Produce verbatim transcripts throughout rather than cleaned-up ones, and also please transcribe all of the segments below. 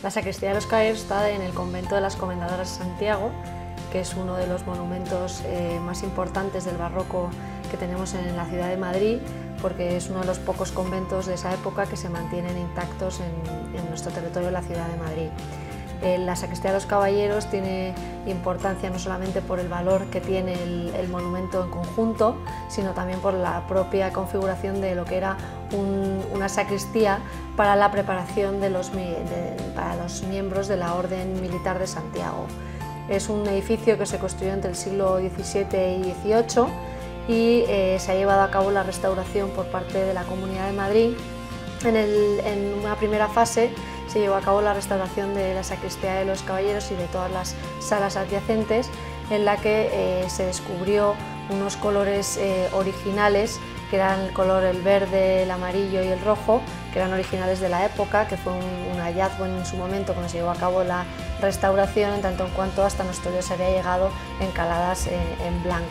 La sacristía de los Caballeros está en el convento de las Comendadoras de Santiago, que es uno de los monumentos eh, más importantes del barroco que tenemos en la ciudad de Madrid, porque es uno de los pocos conventos de esa época que se mantienen intactos en, en nuestro territorio de la ciudad de Madrid. Eh, la sacristía de los Caballeros tiene importancia no solamente por el valor que tiene el, el monumento en conjunto, sino también por la propia configuración de lo que era un, una sacristía para la preparación de los, de, para los miembros de la Orden Militar de Santiago. Es un edificio que se construyó entre el siglo diecisiete y dieciocho y eh, se ha llevado a cabo la restauración por parte de la Comunidad de Madrid. En, el, en una primera fase se llevó a cabo la restauración de la sacristía de los Caballeros y de todas las salas adyacentes, en la que eh, se descubrió unos colores eh, originales, que eran el color el verde, el amarillo y el rojo, que eran originales de la época, que fue un, un hallazgo en su momento cuando se llevó a cabo la restauración, en tanto en cuanto hasta nuestro día se había llegado encaladas eh, en blanco.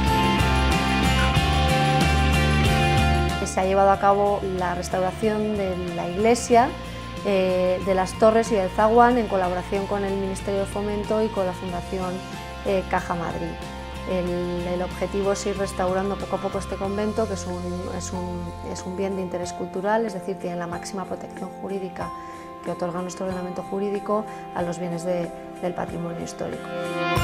Se ha llevado a cabo la restauración de la iglesia, eh, de las torres y del zaguán en colaboración con el Ministerio de Fomento y con la Fundación eh, Caja Madrid. El, el objetivo es ir restaurando poco a poco este convento, que es un, es, un, es un bien de interés cultural, es decir, tiene la máxima protección jurídica que otorga nuestro ordenamiento jurídico a los bienes de, del patrimonio histórico.